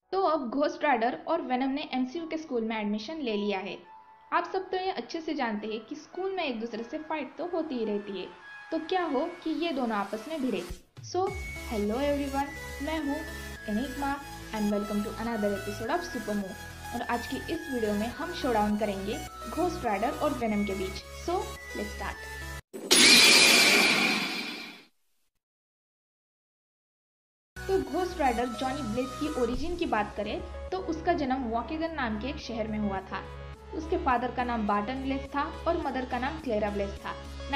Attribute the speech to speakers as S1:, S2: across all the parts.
S1: तो अब Ghost Rider और वेनम ने एमसीयू के स्कूल में एडमिशन ले लिया है। आप सब तो ये अच्छे से जानते हैं कि स्कूल में एक दूसरे से फाइट तो होती ही रहती है, तो क्या हो कि ये दोनों आपस में भिड़े। सो हेलो एवरीवन, मैं हूँ Enigma and welcome to another episode of Super Move. और आज की इस वीडियो में हम शोडाउन करेंगे घोस्ट राइडर और वेनम के बीच। So let's start. तो घोस्ट राइडर जॉनी ब्लेज की ओरिजिन की बात करें तो उसका जन्म वॉकेगन नाम के एक शहर में हुआ था। उसके फादर का नाम बार्टन ब्लेज था और मदर का नाम क्लेरा ब्लेज था।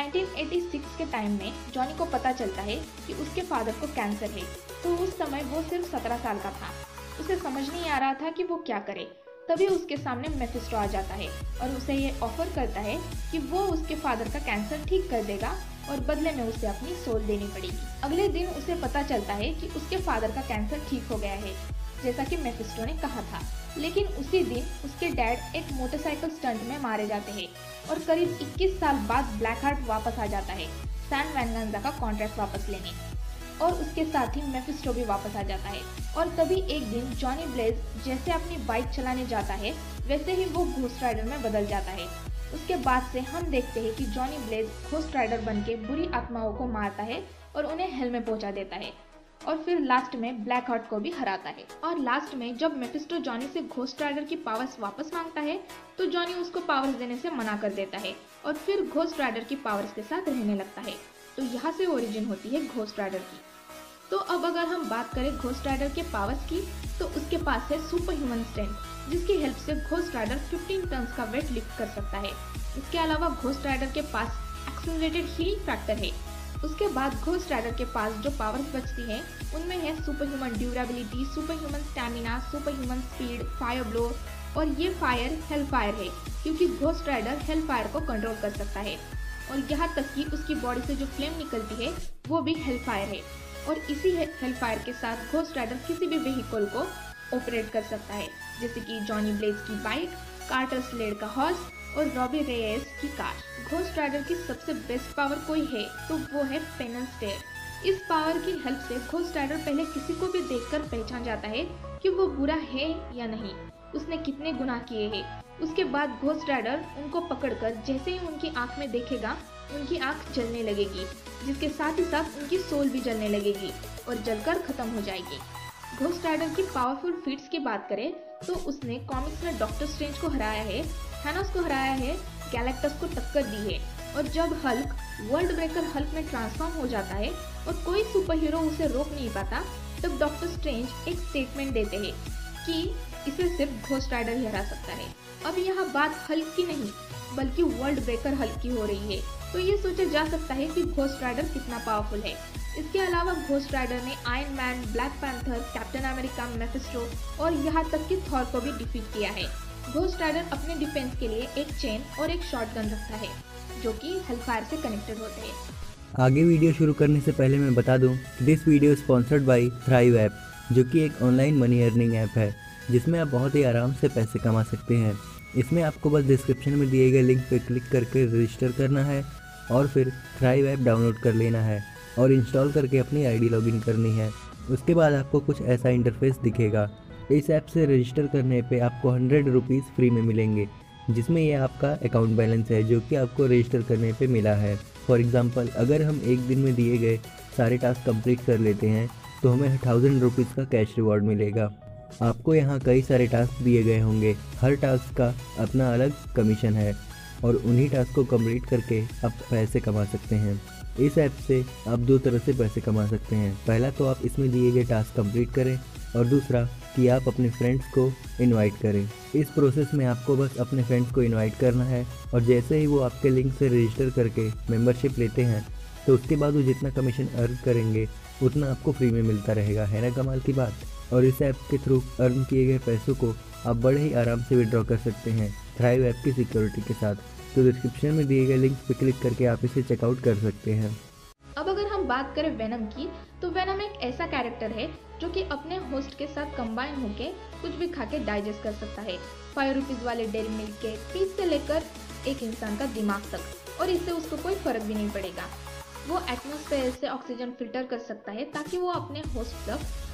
S1: 1986 के टाइम में जॉनी को पता चलता है कि उसके फादर को कैंसर है। तो उस समय वो सिर्फ 17 साल का था। उसे समझ नहीं आ रहा था कि वो क्या करे। तभी उसके सामने मेफिस्टो आ जाता है और उसे ये ऑफर करता है कि वो उसके फादर का कैंसर ठीक कर देगा और बदले में उसे अपनी सोल देनी पड़ेगी। अगले दिन उसे पता चलता है कि उसके फादर का कैंसर ठीक हो गया है, जैसा कि मेफिस्टो ने कहा था। लेकिन उसी दिन उसके डैड एक मोटरसाइकिल स्टंट में मारे जाते हैं और करीब 21 साल बाद ब्लैक हार्ट वापस आ जाता है सैन वैनगांजा का कॉन्ट्रैक्ट वापस लेने, और उसके साथ ही मेफिस्टो भी वापस आ जाता है। और तभी एक दिन जॉनी ब्लेज जैसे अपनी बाइक चलाने जाता है वैसे ही वो घोस्ट राइडर में बदल जाता है। उसके बाद से हम देखते हैं कि जॉनी ब्लेज घोस्ट राइडर बन के बुरी आत्माओं को मारता है और उन्हें हेल में पहुंचा देता है, और फिर लास्ट में ब्लैक हार्ट को भी हराता है। और लास्ट में जब मेफिस्टो जॉनी से घोस्ट राइडर की पावर्स वापस मांगता है तो जॉनी उसको पावर्स देने से मना कर देता है और फिर घोस्ट राइडर की पावर्स के साथ रहने लगता है। तो यहाँ से ओरिजिन होती है घोस्ट राइडर की। तो अब अगर हम बात करें घोस्ट राइडर के पावर्स की, तो उसके पास है सुपर ह्यूमन स्ट्रेंथ, जिसकी हेल्प से घोस्ट राइडर 15 टन्स का वेट लिफ्ट कर सकता है। इसके अलावा घोस्ट राइडर के पास एक्सेलरेटेड हीलिंग फैक्टर है। उसके बाद घोस्ट राइडर के पास जो पावर्स बचती हैं उनमें है super human durability, super human stamina, super human speed, fire blow, और ये फायर हेल फायर है क्योंकि घोस्ट राइडर हेल फायर को कंट्रोल कर सकता है। और यहाँ तक कि उसकी बॉडी से जो फ्लेम निकलती है वो भी हेल फायर है। और इसी हेल फायर के साथ घोस्ट राइडर किसी भी व्हीकल को ऑपरेट कर सकता है, जैसे कि जॉनी ब्लेज की बाइक, कार्टर स्लेड का हॉर्स और रॉबी रेयस की कार। घोस्ट राइडर की सबसे बेस्ट पावर कोई है तो वो है पेनल स्टेयर। इस पावर की हेल्प से घोस्ट राइडर पहले किसी को भी देखकर पहचान जाता है कि वो बुरा है या नहीं, उसने कितने गुनाह किए हैं। उसके बाद घोस्ट राइडर उनको पकड़कर जैसे ही उनकी आंख में देखेगा उनकी आंख जलने लगेगी, जिसके साथ ही साथ उनकी सोल भी जलने लगेगी और जलकर खत्म हो जाएगी। घोस्ट राइडर की पावरफुल फीट्स की बात करें तो उसने कॉमिक्स में डॉक्टर स्ट्रेंज को हराया है, थैनोस को हराया है, गैलेक्टस को टक्कर दी है। और जब हल्क वर्ल्ड ब्रेकर हल्क में ट्रांसफॉर्म हो जाता है और कोई सुपर हीरो उसे रोक नहीं पाता, तब डॉक्टर स्ट्रेंज एक स्टेटमेंट देते हैं कि इसे सिर्फ घोस्ट राइडर ही हरा सकता है। अब यहाँ बात हल्क की नहीं बल्कि वर्ल्ड ब्रेकर हल्क की हो रही है, तो ये सोचा जा सकता है कि घोस्ट राइडर कितना पावरफुल है। इसके अलावा घोस्ट राइडर ने Iron Man, Black Panther, Captain America, Mephisto और यहाँ तक कि थॉर को भी डिफीट किया है। घोस्ट राइडर अपने डिफेंस के लिए एक चेन और एक शॉटगन रखता है जो कि हेलफायर से कनेक्टेड होते हैं।
S2: आगे वीडियो शुरू करने से पहले मैं बता दूं कि this video sponsored by Thrive app, जो कि एक ऑनलाइन मनी अर्निंग ऐप है जिसमें आप बहुत ही आराम से पैसे कमा सकते हैं। इसमें आपको बस डिस्क्रिप्शन में दिए गए लिंक पर क्लिक करके रजिस्टर करना है और फिर थ्राइव ऐप डाउनलोड कर लेना है और इंस्टॉल करके अपनी आईडी लॉगिन करनी है। उसके बाद आपको कुछ ऐसा इंटरफेस दिखेगा। इस ऐप से रजिस्टर करने पे आपको 100 रुपीज़ फ्री में मिलेंगे, जिसमें ये आपका अकाउंट बैलेंस है जो कि आपको रजिस्टर करने पे मिला है। फॉर एग्जांपल, अगर हम एक दिन में दिए गए सारे टास्क कंप्लीट कर लेते हैं तो हमें 1000 रुपीज़ का कैश रिवॉर्ड मिलेगा। आपको यहाँ कई सारे टास्क दिए गए होंगे, हर टास्क का अपना अलग कमीशन है और उन्हीं टास्क को कंप्लीट करके आप पैसे कमा सकते हैं। इस ऐप से आप दो तरह से पैसे कमा सकते हैं। पहला तो आप इसमें दिए गए टास्क कंप्लीट करें और दूसरा कि आप अपने फ्रेंड्स को इनवाइट करें। इस प्रोसेस में आपको बस अपने फ्रेंड्स को इनवाइट करना है और जैसे ही वो आपके लिंक से रजिस्टर करके मेंबरशिप लेते हैं तो उसके बाद वो जितना कमीशन अर्न करेंगे उतना आपको फ्री में मिलता रहेगा। है ना कमाल की बात। और इस ऐप के थ्रू अर्न किए गए पैसों को आप बड़े ही आराम से विड्रॉ कर सकते हैं थ्राइव ऐप की सिक्योरिटी के साथ। तो डिस्क्रिप्शन में दिए गए लिंक पर क्लिक करके आप इसे चेकआउट कर सकते हैं।
S1: अब अगर हम बात करें वेनम की, तो वेनम एक ऐसा कैरेक्टर है जो कि अपने होस्ट के साथ कंबाइन होके कुछ भी खा के डाइजेस्ट कर सकता है। 5 रुपीज़ वाले डेयरी मिल्क के पीस से लेकर एक इंसान का दिमाग तक, और इससे उसको कोई फर्क भी नहीं पड़ेगा। वो एटमॉस्फेयर से ऑक्सीजन फिल्टर कर सकता है ताकि वो अपने होस्ट तक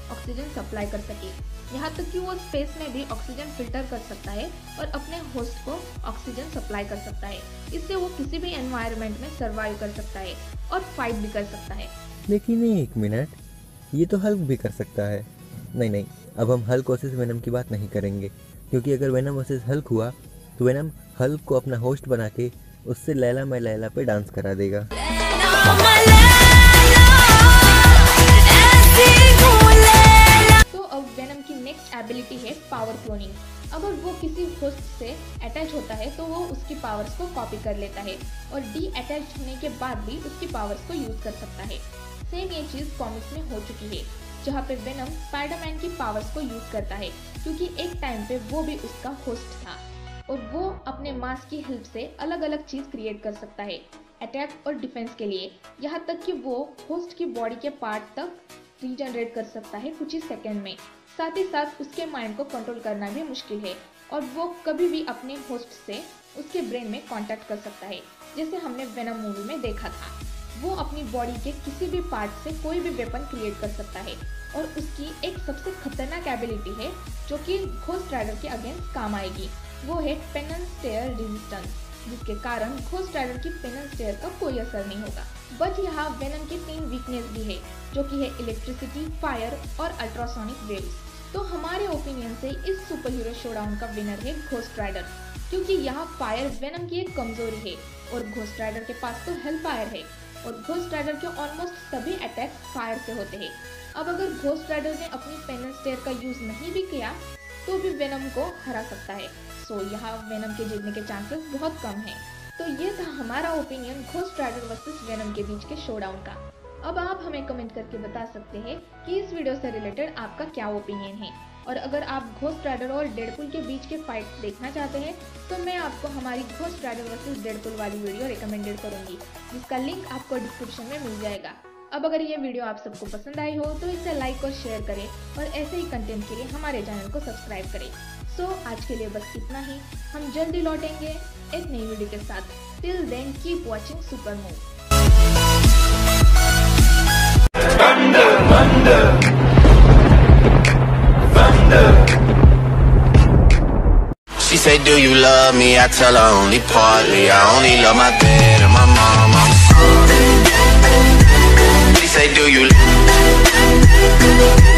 S1: ऑक्सीजन सप्लाई कर सके। यहाँ तक कि वो स्पेस में भी ऑक्सीजन फिल्टर कर सकता है और अपने होस्ट को ऑक्सीजन सप्लाई कर सकता है। इससे वो किसी भी एनवायरनमेंट में सर्वाइव कर सकता है और फाइट भी कर सकता है।
S2: लेकिन एक मिनट, ये तो हल्क भी कर सकता है। नहीं, अब हम हल्क वर्सेस वेनम की बात नहीं करेंगे, क्योंकि अगर वेनम वर्सेस हल्क हुआ तो वेनम हल्क को अपना होस्ट बना के उससे लैला मैं लैला पे डांस करा देगा।
S1: तो अब वेनम की नेक्स्ट एबिलिटी है पावर क्लोनिंग। अगर वो किसी होस्ट से अटैच होता है तो वो उसकी पावर्स को कॉपी कर लेता है और डी अटैच होने के बाद भी उसकी पावर्स को यूज कर सकता है। सेम ये चीज कॉमिक्स में हो चुकी है, जहाँ पे वेनम स्पाइडरमैन की पावर्स को यूज करता है, क्योंकि एक टाइम पे वो भी उसका होस्ट था और वो अपने मास की हेल्प से अलग अलग चीज क्रिएट कर सकता है अटैक और डिफेंस के लिए। यहाँ तक कि वो होस्ट की बॉडी के पार्ट तक रीजनरेट कर सकता है कुछ ही सेकंड में। साथ ही साथ उसके माइंड को कंट्रोल करना भी मुश्किल है और वो कभी भी अपने होस्ट से उसके ब्रेन में कांटेक्ट कर सकता है, जैसे हमने वेनम मूवी में देखा था। वो अपनी बॉडी के किसी भी पार्ट से कोई भी वेपन क्रिएट कर सकता है और उसकी एक सबसे खतरनाक एबिलिटी है जो कि घोस्ट राइडर के अगेंस्ट काम आएगी। वो है पेनन स्टेयर रेजिस्टेंस, जिसके कारण घोस्ट राइडर की पेनन स्टेयर का कोई असर नहीं होगा। बट यहाँ वेनम की 3 वीकनेस भी है, जो कि है इलेक्ट्रिसिटी, फायर और अल्ट्रासोनिक वेव्स। तो हमारे ओपिनियन से इस सुपर हीरो शोडाउन का विनर है घोस्ट राइडर, क्योंकि यहाँ फायर वेनम की एक कमजोरी है और घोस्ट राइडर के पास तो हेल फायर है और घोस्ट राइडर के ऑलमोस्ट सभी अटैक फायर से होते हैं। अब अगर घोस्ट राइडर ने अपनी पेनन स्टेयर का यूज नहीं भी किया तो भी वेनम को हरा सकता है। सो यहाँ वेनम के जीतने के चांसेस बहुत कम हैं। तो ये था हमारा opinion Ghost Rider versus Venom के बीच के शोडाउन का। अब आप हमें कमेंट करके बता सकते हैं कि इस वीडियो से रिलेटेड आपका क्या ओपिनियन है, और अगर आप घोस्ट राइडर और डेडपुल के बीच के फाइट देखना चाहते हैं तो मैं आपको हमारी घोस्ट राइडर वर्सेस डेडपुल वाली वीडियो रिकमेंडेड करूंगी, जिसका लिंक आपको डिस्क्रिप्शन में मिल जाएगा। अब अगर ये वीडियो आप सबको पसंद आई हो तो इसे लाइक और शेयर करें और ऐसे ही कंटेंट के लिए हमारे चैनल को सब्सक्राइब करें। सो आज के लिए बस इतना ही, हम जल्दी लौटेंगे एक नई वीडियो के साथ। Till then keep watching Super Move.
S3: She say, do you love me? I tell her only partly. I only love my dad and my mom. She say, do you